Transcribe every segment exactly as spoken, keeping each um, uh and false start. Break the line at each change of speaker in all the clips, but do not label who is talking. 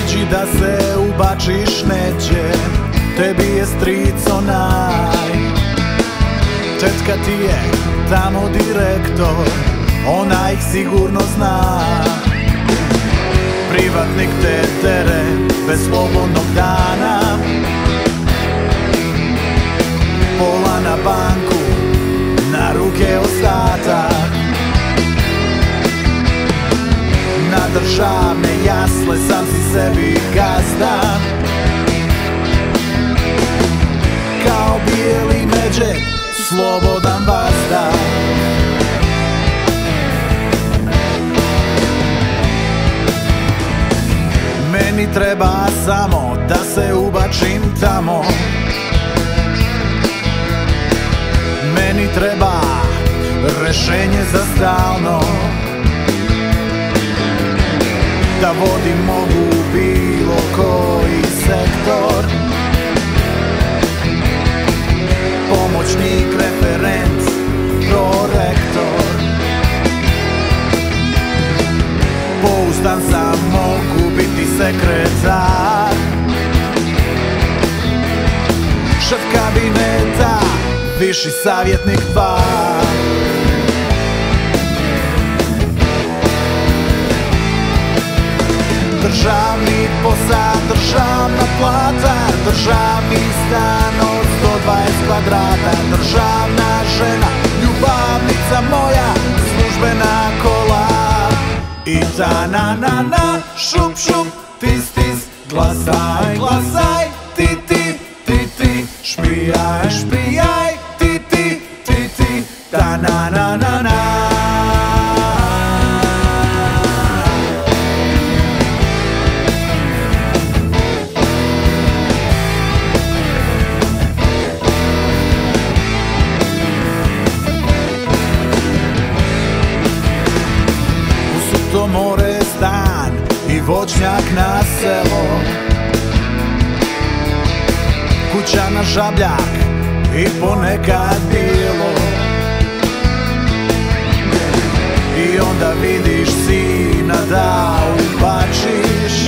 Dođi da se ubačiš neće, tebi je stric onaj. Tetka ti je tamo direktor, ona ih sigurno zna. Privatnik te tere bez slobodnog dana, pola na banku, na ruke ostatak. Na državne jasle sam si sebi gazda, kao bijeli međed, slobodan vazda. Meni treba samo da se ubačim tamo, meni treba rešenje za stalno, da vodim mogu bilo koji sektor. Pomoćnik, referent, prorektor. Pouzdan sam, mogu biti sekretar, šef kabineta, viši savjetnik dva. Državni posao, državna plata, državni stan od sto dvadeset kvadrata, državna žena, ljubavnica moja, službena kola. I ta na na na, šup šup, tis tis, glasaj, glasaj, ti ti, ti ti, špijaj, špijaj, ti ti, ti ti, ta na na na na. To more stan i voćnjak na selo, kuća na Žabljak i ponekad bilo. I onda vidiš sina da ubačiš,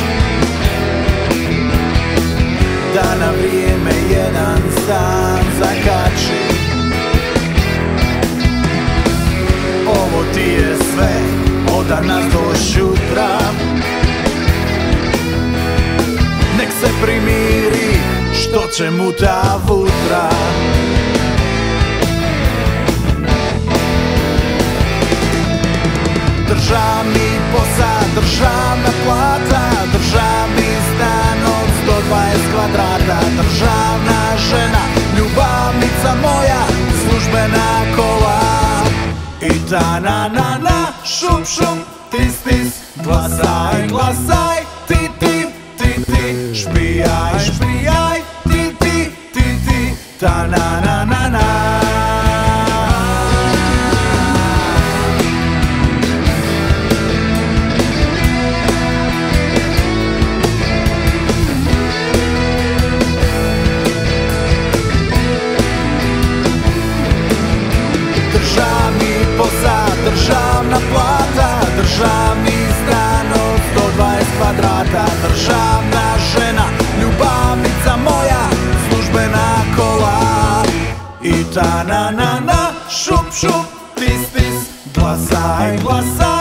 da na vrijeme jedan stan zakači. Ovo ti je sve od danas do šutra, nek se primiri što će mu ta vutra. Državni posao, državna plata, državni stan od sto dvadeset kvadrata, državna žena, ljubavnica moja, službena kola. I ta na na na, šup šup, tis tis, glasaj, glasaj, ti ti, ti ti, špijaj, špijaj, ti ti, ti ti, ta na na na na. Državna plata, državni stan od sto dvadeset kvadrata, državna žena, ljubavnica moja, službena kola. I ta na na na, šup šup, tis tis, glasaj, glasaj.